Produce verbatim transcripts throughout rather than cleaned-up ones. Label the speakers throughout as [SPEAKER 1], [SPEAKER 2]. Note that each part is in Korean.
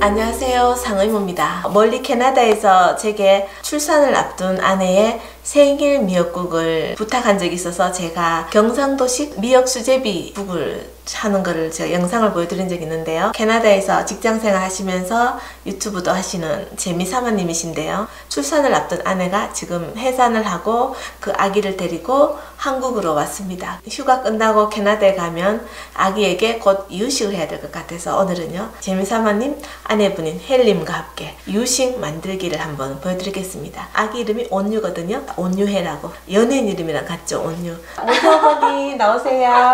[SPEAKER 1] 안녕하세요, 상의모입니다. 멀리 캐나다에서 제게 출산을 앞둔 아내의 생일 미역국을 부탁한 적이 있어서 제가 경상도식 미역 수제비국을 하는 거를 제가 영상을 보여드린 적이 있는데요. 캐나다에서 직장생활 하시면서 유튜브도 하시는 재미사모님이신데요. 출산을 앞둔 아내가 지금 해산을 하고 그 아기를 데리고 한국으로 왔습니다. 휴가 끝나고 캐나다에 가면 아기에게 곧 이유식을 해야 될 것 같아서 오늘은요, 재미사모님 아내분인 헬님과 함께 이유식 만들기를 한번 보여드리겠습니다. 아기 이름이 온유거든요. 온유해라고, 연예인 이름이랑 같죠? 온유. 온유어머니 나오세요.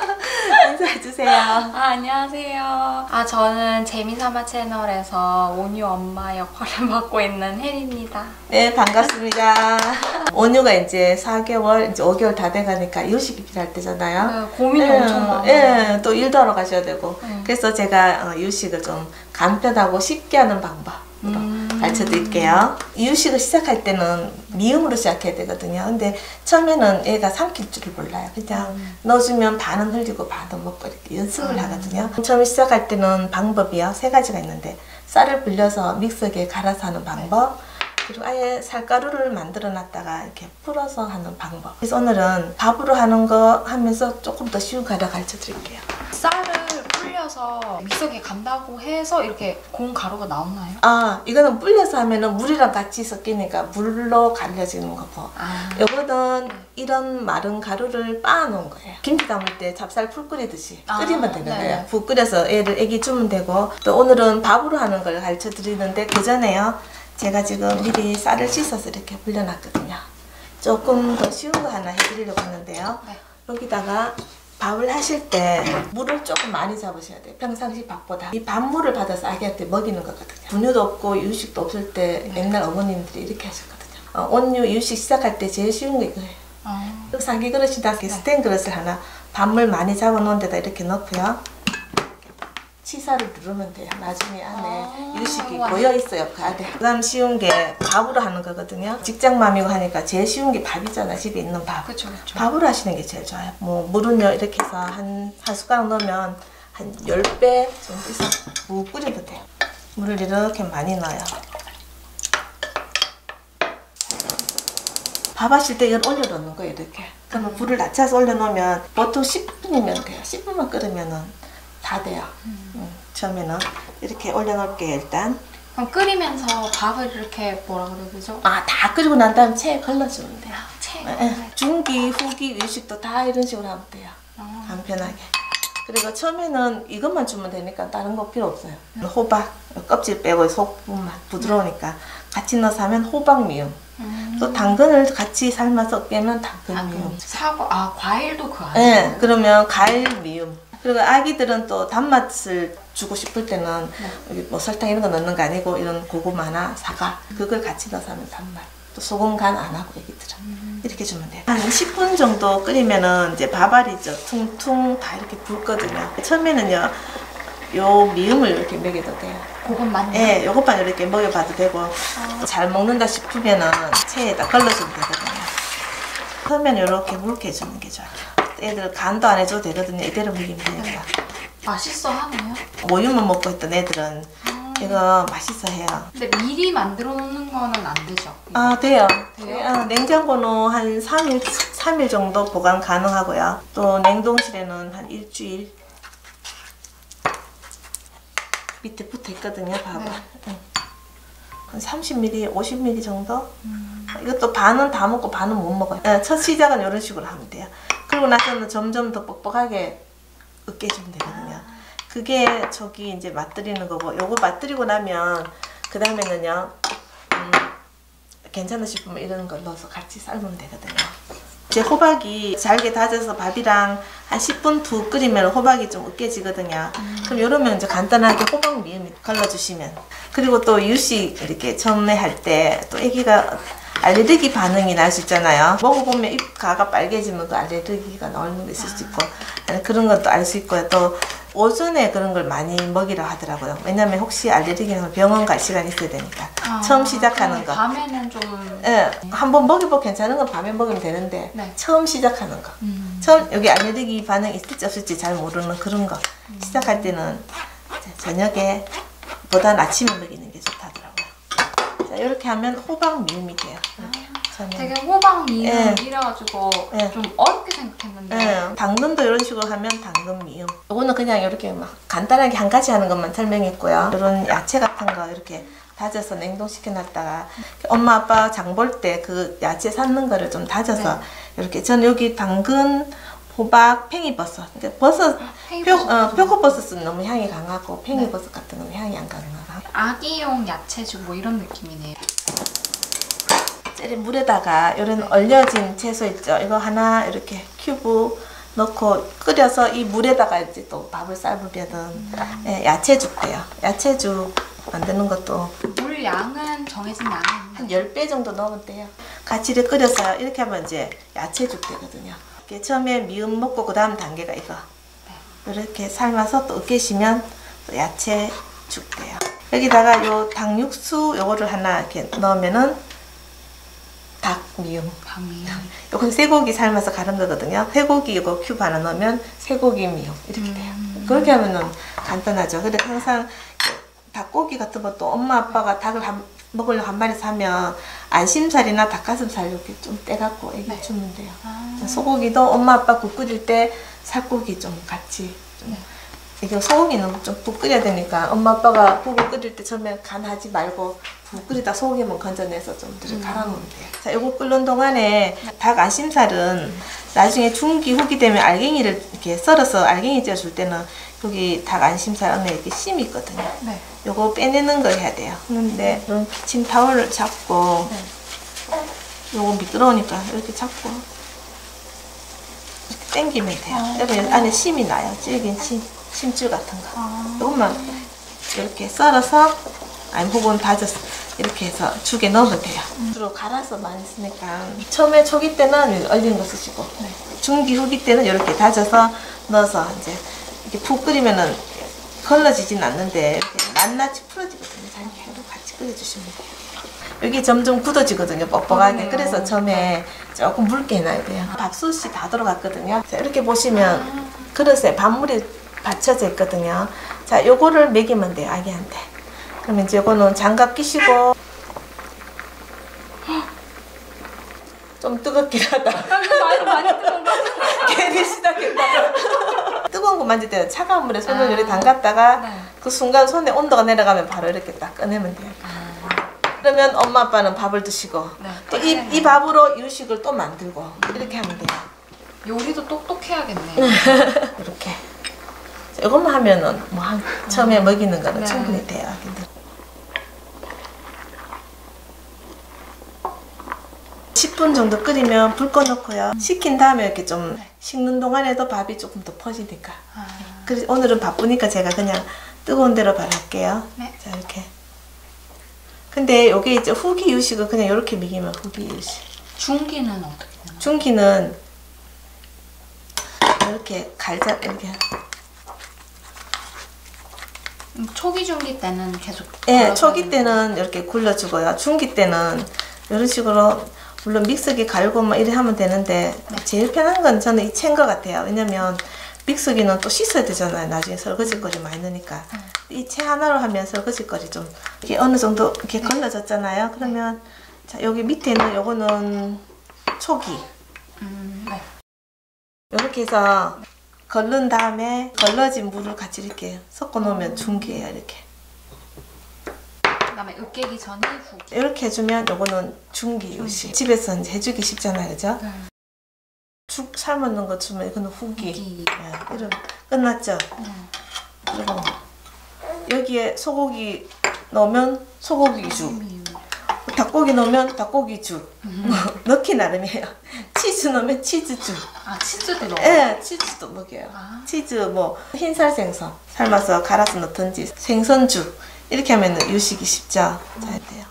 [SPEAKER 1] 인사해주세요.
[SPEAKER 2] 아, 안녕하세요. 아, 저는 재미삼아 채널에서 온유 엄마 역할을 맡고 있는 혜리입니다.
[SPEAKER 1] 네, 반갑습니다. 온유가 이제 사 개월, 이제 오 개월 다 돼가니까 이유식이 필요할 때잖아요.
[SPEAKER 2] 네, 고민이
[SPEAKER 1] 예,
[SPEAKER 2] 엄청 많아요.
[SPEAKER 1] 예, 또 일도 하러 가셔야 되고.
[SPEAKER 2] 음.
[SPEAKER 1] 그래서 제가 이유식을 좀 간편하고 쉽게 하는 방법
[SPEAKER 2] 음.
[SPEAKER 1] 가르쳐 드릴게요. 이유식을 시작할 때는 미음으로 시작해야 되거든요. 근데 처음에는 얘가 삼킬 줄을 몰라요. 그냥 음. 넣어주면 반은 흘리고 반은 먹고 이렇게 연습을 음. 하거든요. 처음에 시작할 때는 방법이요, 세 가지가 있는데, 쌀을 불려서 믹서기에 갈아서 하는 방법, 그리고 아예 쌀가루를 만들어 놨다가 이렇게 풀어서 하는 방법. 그래서 오늘은 밥으로 하는 거 하면서 조금 더 쉬운 가루 가르쳐 드릴게요.
[SPEAKER 2] 쌀을 불려서 믹서기에 간다고 해서 이렇게 고운 가루가 나오나요?
[SPEAKER 1] 아, 이거는 불려서 하면은 물이랑 같이 섞이니까 물로 갈려지는 거고,
[SPEAKER 2] 아.
[SPEAKER 1] 요거는 이런 마른 가루를 빻아 놓은 거예요. 김치 담을 때 찹쌀 풀 끓이듯이
[SPEAKER 2] 아,
[SPEAKER 1] 끓이면 되는
[SPEAKER 2] 네.
[SPEAKER 1] 거예요. 푹 끓여서 애를 애기 주면 되고, 또 오늘은 밥으로 하는 걸 가르쳐 드리는데, 그 전에요, 제가 지금 미리 쌀을 씻어서 이렇게 불려놨거든요. 조금 더 쉬운 거 하나 해드리려고 하는데요.
[SPEAKER 2] 네.
[SPEAKER 1] 여기다가 밥을 하실 때 물을 조금 많이 잡으셔야 돼요. 평상시 밥보다. 이 밥물을 받아서 아기한테 먹이는 거거든요. 분유도 없고 이유식도 없을 때 옛날 어머님들이 이렇게 하셨거든요. 어, 온유 이유식 시작할 때 제일 쉬운 게 이거예요.
[SPEAKER 2] 아.
[SPEAKER 1] 상기 그릇이다, 스텐 그릇을 하나 밥물 많이 잡아 놓은 데다 이렇게 넣고요. 치사를 누르면 돼요. 나중에 안에
[SPEAKER 2] 아,
[SPEAKER 1] 이유식이
[SPEAKER 2] 우와.
[SPEAKER 1] 고여 있어요, 그 안에. 그 다음 쉬운 게 밥으로 하는 거거든요. 직장맘이고 하니까 제일 쉬운 게 밥이잖아, 집에 있는 밥.
[SPEAKER 2] 그쵸, 그쵸.
[SPEAKER 1] 밥으로 하시는 게 제일 좋아요. 뭐 물은요, 이렇게 해서 한, 한 숟가락 넣으면 한 십 배 정도 이상 푹 끓이면 돼요. 물을 이렇게 많이 넣어요. 밥 하실 때 이걸 올려놓는 거예요, 이렇게. 그러면 불을 낮춰서 올려놓으면 보통 십 분이면 돼요. 십 분만 끓으면은 다 돼요. 음. 음, 처음에는 이렇게 올려놓을게요, 일단.
[SPEAKER 2] 그럼 끓이면서 밥을 이렇게 뭐라 그래야 되죠?
[SPEAKER 1] 아, 다 끓이고 난 다음 체에 걸러주면 돼요.
[SPEAKER 2] 채.
[SPEAKER 1] 예, 예. 중기, 후기, 일식도 다 이런 식으로 하면 돼요.
[SPEAKER 2] 아.
[SPEAKER 1] 간편하게. 그리고 처음에는 이것만 주면 되니까 다른 거 필요 없어요. 음. 호박, 껍질 빼고 속 부분만 부드러우니까 같이 넣어서 하면 호박 미음.
[SPEAKER 2] 음.
[SPEAKER 1] 또 당근을 같이 삶아서 빼면 당근
[SPEAKER 2] 아,
[SPEAKER 1] 미음.
[SPEAKER 2] 사과, 아, 과일도 그 안에.
[SPEAKER 1] 네, 그러면 과일 미음. 그리고 아기들은 또 단맛을 주고 싶을 때는
[SPEAKER 2] 네.
[SPEAKER 1] 여기 뭐 설탕 이런 거 넣는 거 아니고 이런 고구마나 사과 그걸 같이 넣어서 하면 단맛. 또 소금 간 안 하고 애기들은 음. 이렇게 주면 돼요. 한 십 분 정도 끓이면은 이제 밥알이죠. 퉁퉁 다 이렇게 붉거든요. 처음에는요, 요 미음을 이렇게 먹여도 돼요.
[SPEAKER 2] 그것만.
[SPEAKER 1] 예, 요것만 이렇게 먹여봐도 되고,
[SPEAKER 2] 아.
[SPEAKER 1] 잘 먹는다 싶으면은 체에다 걸러주면 되거든요. 처음에는 이렇게 묽게 해주는 게 좋아요. 애들 간도 안 해줘도 되거든요. 이대로 먹이면 되니까.
[SPEAKER 2] 맛있어 하네요.
[SPEAKER 1] 모유만 먹고 있던 애들은
[SPEAKER 2] 음.
[SPEAKER 1] 이거 맛있어 해요.
[SPEAKER 2] 근데 미리 만들어 놓는 거는 안 되죠?
[SPEAKER 1] 아, 돼요.
[SPEAKER 2] 돼요?
[SPEAKER 1] 아, 냉장고는 한 삼 일, 삼 일 정도 보관 가능하고요. 또 냉동실에는 한 일주일. 밑에 붙어 있거든요, 밥은.
[SPEAKER 2] 네.
[SPEAKER 1] 응. 한 삼십 밀리리터, 오십 밀리리터 정도?
[SPEAKER 2] 음.
[SPEAKER 1] 이것도 반은 다 먹고 반은 못 먹어요. 네, 첫 시작은 이런 식으로 하면 돼요. 그리고 나서는 점점 더 뻑뻑하게 으깨주면 되거든요. 그게 저기 이제 맛들이는 거고, 요거 맛들이고 나면 그 다음에는요, 음, 괜찮아 싶으면 이런 걸 넣어서 같이 삶으면 되거든요. 이제 호박이 잘게 다져서 밥이랑 한 십 분 푹 끓이면 호박이 좀 으깨지거든요. 음. 그럼 이러면 이제 간단하게 호박 미음 걸러주시면. 그리고 또 이유식 이렇게 처음에 할 때 또 애기가 알레르기 반응이 날 수 있잖아요. 먹어보면 입 가가 빨개지면 그 알레르기가 나오는 게 있을 수 있고, 그런 것도 알 수 있고요. 또 오전에 그런 걸 많이 먹이라 하더라고요. 왜냐면 혹시 알레르기는 병원 갈 시간이 있어야 되니까. 아, 처음 시작하는 거.
[SPEAKER 2] 밤에는 좀.
[SPEAKER 1] 예, 한번 먹여보고 괜찮은 건 밤에 먹으면 되는데,
[SPEAKER 2] 네. 처음
[SPEAKER 1] 처음 시작하는 거. 음. 처음 여기 알레르기 반응 있을지 없을지 잘 모르는 그런 거. 음. 시작할 때는 저녁에 보단 아침에 먹이는 게 좋다더라고요. 자, 이렇게 하면 호박 미음이 돼요. 이렇게.
[SPEAKER 2] 되게 호박 미음
[SPEAKER 1] 예.
[SPEAKER 2] 이래가지고
[SPEAKER 1] 예.
[SPEAKER 2] 좀 어렵게 생각했는데
[SPEAKER 1] 예. 당근도 이런 식으로 하면 당근 미음. 이거는 그냥 이렇게 막 간단하게 한 가지 하는 것만 설명했고요. 이런 야채 같은 거 이렇게 다져서 냉동시켜 놨다가 엄마 아빠 장 볼 때 그 야채 삶는 거를 좀 다져서
[SPEAKER 2] 네.
[SPEAKER 1] 이렇게 저는 여기 당근, 호박, 팽이버섯. 그러니까 버섯, 표,
[SPEAKER 2] 팽이버섯
[SPEAKER 1] 어, 표고버섯은 너무 향이 강하고 팽이버섯 같은 건 향이 안 강하고.
[SPEAKER 2] 아기용 야채죽 뭐 이런 느낌이네요.
[SPEAKER 1] 찌리 물에다가 이런 얼려진 채소 있죠. 이거 하나 이렇게 큐브 넣고 끓여서 이 물에다가 이제 또 밥을 삶으면은 음. 예, 야채죽 돼요. 야채죽 만드는 것도
[SPEAKER 2] 물 양은 정해진 양이
[SPEAKER 1] 한 십 배 정도 넣으면 돼요. 같이 이렇게 끓여서요. 이렇게 하면 이제 야채죽 되거든요. 이렇게 처음에 미음 먹고 그 다음 단계가 이거. 네. 이렇게 삶아서 또 으깨시면 또 야채죽 돼요. 여기다가 요 닭육수 요거를 하나 이렇게 넣으면은 닭미음.
[SPEAKER 2] 닭미음.
[SPEAKER 1] 요건 쇠고기 삶아서 가른 거거든요. 쇠고기 이거 큐브 하나 넣으면 쇠고기 미음 이렇게 돼요. 음. 그렇게 하면은 간단하죠. 근데 항상 닭고기 같은 것도 엄마 아빠가 닭을 한, 먹으려고 한 마리 사면 안심살이나 닭가슴살 이렇게 좀 떼갖고 애기 네. 주면 돼요. 아. 소고기도 엄마 아빠 국 끓일 때 살코기 좀 같이 좀. 네. 이게 소고기는 좀 푹 끓여야 되니까 엄마 아빠가 국을 끓일 때 처음에 간하지 말고 국 끓이다 소고기만 건져내서 좀 음. 갈아놓으면 돼요. 자, 요거 끓는 동안에 닭 안심살은 나중에 중기 후기 되면 알갱이를 이렇게 썰어서 알갱이 쪄줄 때는 여기 닭 안심살 안에 이렇게 심이 있거든요. 네. 요거 빼내는 걸 해야 돼요. 그런데 이런 키친 타월을 잡고 네. 요거 미끄러우니까 이렇게 잡고 이렇게 당기면 돼요. 아. 여기 안에 심이 나요. 질긴 심. 심줄 같은 거. 아. 이것만 이렇게 썰어서 아니 혹은 다져서 이렇게 해서 죽에 넣으면 돼요. 음. 주로 갈아서 많이 쓰니까 처음에 초기 때는 얼린 거 쓰시고 네. 중기 후기 때는 이렇게 다져서 넣어서 이제 이렇게 푹 끓이면은 걸러지진 않는데 이렇게 낱낱이 풀어지거든요. 이렇게 같이 끓여주시면 돼요. 여기 점점 굳어지거든요. 뻑뻑하게. 그래서 처음에 조금 묽게 해놔야 돼요. 밥솥이 다 들어갔거든요. 자, 이렇게 보시면 그릇에 밥물이 받쳐져 있거든요. 자, 요거를 먹이면 돼요, 아기한테. 그러면 이제 요거는 장갑 끼시고 좀 뜨겁긴 하다.
[SPEAKER 2] 많이 많이 뜨거운 거.
[SPEAKER 1] 괜히 시작했다. 뜨거운 거 만질 때는 차가운 물에 손을 아. 이렇게 담갔다가 네. 그 순간 손에 온도가 내려가면 바로 이렇게 딱 꺼내면 돼요. 아. 그러면 엄마 아빠는 밥을 드시고 네. 또 이 이 밥으로 유식을 또 만들고 이렇게 하면 돼요.
[SPEAKER 2] 요리도 똑똑해야겠네요.
[SPEAKER 1] 이렇게. 이것만 하면은 뭐 한, 처음에 음. 먹이는 거는 네. 충분히 돼요. 근데 십 분 정도 끓이면 불 꺼놓고요. 식힌 다음에 이렇게 좀 네. 식는 동안에도 밥이 조금 더 퍼지니까. 아. 그래서 오늘은 바쁘니까 제가 그냥 뜨거운 데로 바로 할게요. 네. 자, 이렇게. 근데 요게 이제 후기 유식은 그냥 이렇게 먹이면 후기 유식.
[SPEAKER 2] 중기는 어떻게 되나요?
[SPEAKER 1] 중기는 이렇게 갈자 이렇게.
[SPEAKER 2] 초기 중기 때는 계속
[SPEAKER 1] 예, 네, 초기 때는 이렇게 굴려주고요. 중기 때는 이런 식으로 물론 믹서기 갈고 막 이래 하면 되는데 네. 제일 편한 건 저는 이 채인 것 같아요. 왜냐면 믹서기는 또 씻어야 되잖아요. 나중에 설거지거리 많이 넣으니까 음. 이 채 하나로 하면 설거지거리 좀 이게 어느 정도 이렇게 네. 걸러졌잖아요. 그러면 자, 여기 밑에는 요거는 초기
[SPEAKER 2] 음, 네.
[SPEAKER 1] 이렇게 해서 걸른 다음에 걸러진 물을 같이 이렇게 섞어 놓으면 중기예요. 이렇게.
[SPEAKER 2] 그다음에 으깨기 전이 후기.
[SPEAKER 1] 이렇게 해주면 요거는 중기 요식. 집에서 이제 해주기 쉽잖아요, 그죠? 네. 죽 삶아놓은 거 주면 이거는 후기. 후기. 네, 이런 끝났죠. 네. 그리고 여기에 소고기 넣으면 소고기죽. 음. 닭고기 넣으면 닭고기죽. 음. 넣기 나름이에요. 치즈 넣으면 치즈죽.
[SPEAKER 2] 아, 치즈도 넣어요?
[SPEAKER 1] 네, 치즈도 먹여요. 아. 치즈 뭐 흰살 생선 삶아서 갈아서 넣든지 생선죽 이렇게 하면 유식이 쉽죠. 음. 잘 돼요.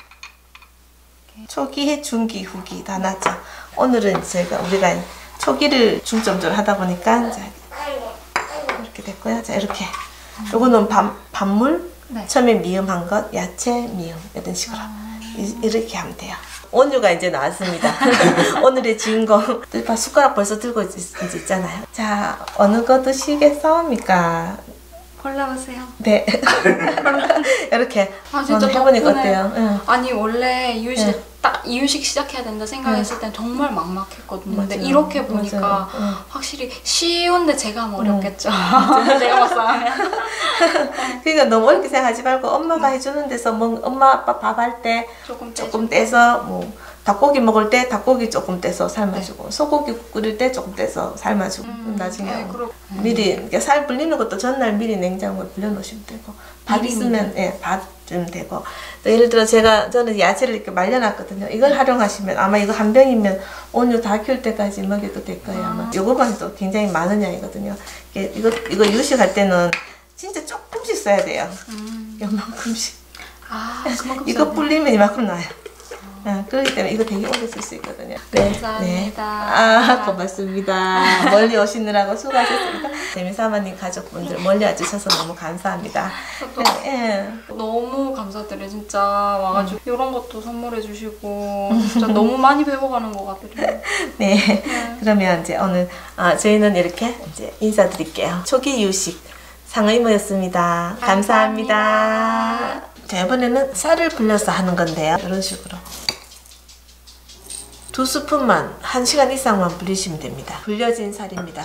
[SPEAKER 1] 초기, 중기, 후기 다 났죠. 오늘은 저희가 우리가 초기를 중점적으로 하다 보니까 자, 이렇게 됐고요. 자, 이렇게 음. 요거는 밥, 밥물 네. 처음에 미음한 것, 야채 미음 이런 식으로 아. 이, 이렇게 하면 돼요. 온유가 이제 나왔습니다. 오늘의 주인공. 숟가락 벌써 들고 있, 있잖아요. 자, 어느 거 드시겠습니까?
[SPEAKER 2] 골라보세요.
[SPEAKER 1] 네. 이렇게
[SPEAKER 2] 아 진짜
[SPEAKER 1] 해보니까
[SPEAKER 2] 덕분에.
[SPEAKER 1] 어때요? 응.
[SPEAKER 2] 아니 원래 이유식
[SPEAKER 1] 네.
[SPEAKER 2] 딱 이유식 시작해야 된다 생각했을 땐 정말 막막했거든요. 근데
[SPEAKER 1] 맞아요.
[SPEAKER 2] 이렇게 보니까
[SPEAKER 1] 맞아요. 응.
[SPEAKER 2] 확실히 쉬운데 제가 하면 어렵겠죠. 내가 막상
[SPEAKER 1] 그러니까 너무 어렵게 생각하지 말고 엄마가 해주는 데서 뭐 엄마 아빠 밥 할 때
[SPEAKER 2] 조금
[SPEAKER 1] 조금 떼서 뭐 닭고기 먹을 때 닭고기 조금 떼서 삶아주고 소고기 끓일 때 조금 떼서 삶아주고
[SPEAKER 2] 음,
[SPEAKER 1] 나중에
[SPEAKER 2] 네, 그렇-
[SPEAKER 1] 미리 이렇게 살 불리는 것도 전날 미리 냉장고에 불려 놓으시면 되고 밥
[SPEAKER 2] 미리
[SPEAKER 1] 있으면 예, 밥 좀 되고 또 예를 들어 제가 저는 야채를 이렇게 말려놨거든요. 이걸 활용하시면 아마 이거 한 병이면 온유 다 키울 때까지 먹여도 될 거예요. 아마 요거만 또 굉장히 많은 양이거든요. 이게 이거 이거 유식할 때는 진짜 조금씩 써야 돼요.
[SPEAKER 2] 음.
[SPEAKER 1] 요만큼씩.
[SPEAKER 2] 아 그만큼
[SPEAKER 1] 이거
[SPEAKER 2] 써야
[SPEAKER 1] 불리면 이만큼 나요. 아, 그렇기 때문에 이거 되게 오래 쓸 수 있거든요. 네,
[SPEAKER 2] 감사합니다.
[SPEAKER 1] 아, 고맙습니다. 멀리 오시느라고 수고하셨습니다. 재미사마님 가족분들 멀리 와주셔서 너무 감사합니다.
[SPEAKER 2] 저도
[SPEAKER 1] 네,
[SPEAKER 2] 너무 감사드려요. 진짜 와가지고 이런 것도 선물해 주시고 진짜 너무 많이 배워가는 것 같아요.
[SPEAKER 1] 네. 네. 그러면 이제 오늘 아, 저희는 이렇게 이제 인사드릴게요. 초기 이유식 상의모였습니다. 감사합니다. 감사합니다. 자, 이번에는 쌀을 불려서 하는 건데요. 이런 식으로. 두 스푼만 한 시간 이상만 불리시면 됩니다. 불려진 쌀입니다.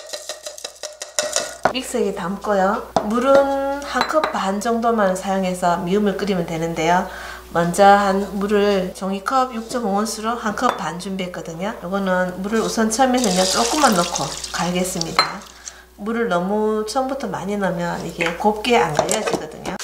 [SPEAKER 1] 믹서기에 담고요. 물은 한 컵 반 정도만 사용해서 미음을 끓이면 되는데요. 먼저 한 물을 종이컵 육 점 오 온수로 한 컵 반 준비했거든요. 이거는 물을 우선 처음에는요 조금만 넣고 갈겠습니다. 물을 너무 처음부터 많이 넣으면 이게 곱게 안 갈려지거든요.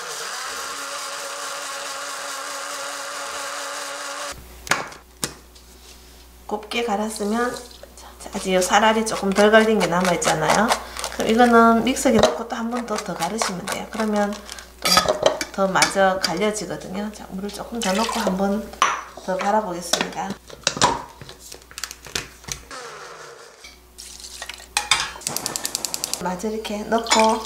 [SPEAKER 1] 곱게 갈았으면 아직 살알이 조금 덜 갈린 게 남아 있잖아요. 그럼 이거는 믹서기에 넣고 또 한 번 더 더 갈으시면 돼요. 그러면 또 더 마저 갈려지거든요. 자, 물을 조금 더 넣고 한 번 더 갈아 보겠습니다. 마저 이렇게 넣고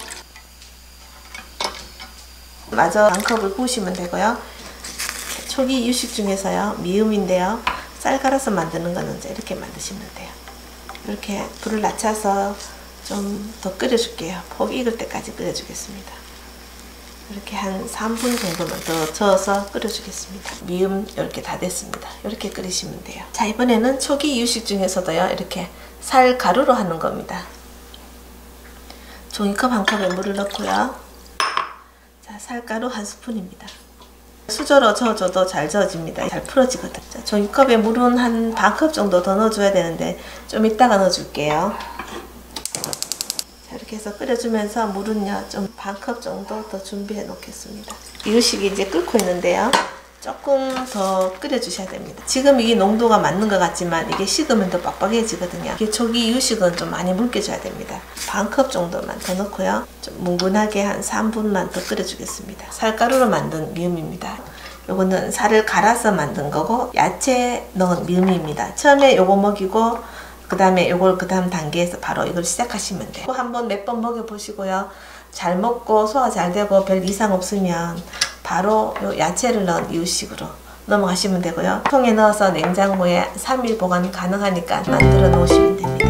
[SPEAKER 1] 마저 반 컵을 부으시면 되고요. 초기 유식 중에서요 미음인데요. 쌀 갈아서 만드는 거는 이제 이렇게 만드시면 돼요. 이렇게 불을 낮춰서 좀 더 끓여줄게요. 폭 익을 때까지 끓여주겠습니다. 이렇게 한 삼 분 정도만 더 저어서 끓여주겠습니다. 미음 이렇게 다 됐습니다. 이렇게 끓이시면 돼요. 자, 이번에는 초기 유식 중에서도요 이렇게 쌀 가루로 하는 겁니다. 종이컵 한 컵에 물을 넣고요. 자, 쌀가루 한 스푼입니다. 수저로 저어줘도 잘 저어집니다. 잘 풀어지거든요. 자, 종이컵에 물은 한 반 컵 정도 더 넣어줘야 되는데 좀 이따가 넣어줄게요. 자, 이렇게 해서 끓여주면서 물은요 좀 반 컵 정도 더 준비해 놓겠습니다. 이유식이 이제 끓고 있는데요. 조금 더 끓여주셔야 됩니다. 지금 이 농도가 맞는 것 같지만 이게 식으면 더 빡빡해지거든요. 이게 초기 이유식은 좀 많이 묽게줘야 됩니다. 반 컵 정도만 더 넣고요. 좀 뭉근하게 한 삼 분만 더 끓여주겠습니다. 쌀가루로 만든 미음입니다. 요거는 쌀을 갈아서 만든 거고 야채 넣은 미음입니다. 처음에 요거 먹이고 그 다음에 요걸 그 다음 단계에서 바로 이걸 시작하시면 돼요. 한번 몇 번 먹여보시고요. 잘 먹고 소화 잘 되고 별 이상 없으면 바로 요 야채를 넣은 이유식으로 넘어가시면 되고요. 통에 넣어서 냉장고에 삼 일 보관 가능하니까 만들어 놓으시면 됩니다.